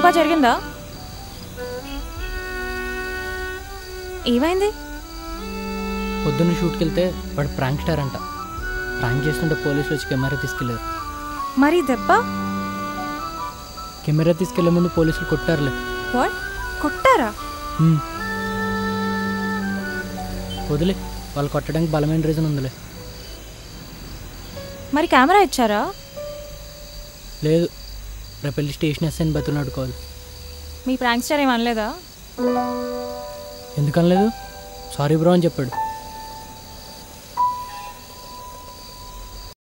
బాగా జరిగిందా? ఏమైంది? పొద్దున్న షూట్కి వెళ్తే వాడు ప్రాంక్ స్టార్ అంట. ప్రాంక్ చేస్తుంటే పోలీసులు వచ్చి కెమెరా తీసుకెళ్ళారు. మరి దెబ్బ? కెమెరా తీసుకెళ్లే ముందు పోలీసులు కొట్టారులే. వాట్? కొట్టారా? వదిలే, వాళ్ళు కొట్టడానికి బలమైన రీజన్ ఉందిలే. మరి కెమెరా ఇచ్చారా? లేదు, రేపు వెళ్ళి స్టేషన్ ఎస్ఐని బతులు అడుకోవాలి. మీ ప్రాంక్ స్టార్ ఏమనలేదా? ఎందుకనలేదు? సారీ బ్రో అని చెప్పాడు.